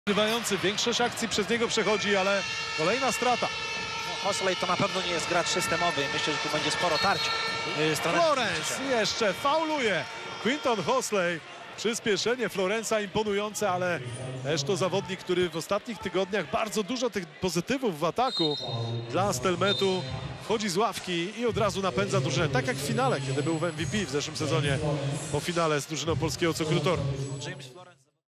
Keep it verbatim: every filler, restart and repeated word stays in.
Grywający, większość akcji przez niego przechodzi, ale kolejna strata. No, Hosley to na pewno nie jest gracz systemowy. Myślę, że tu będzie sporo tarć. Yy, Florence jeszcze fauluje. Quinton Hosley. Przyspieszenie Florence'a imponujące, ale też to zawodnik, który w ostatnich tygodniach bardzo dużo tych pozytywów w ataku dla Stelmetu. Wchodzi z ławki i od razu napędza drużynę. Tak jak w finale, kiedy był w M V P w zeszłym sezonie po finale z drużyną polskiego Cukru Toru. James Florence.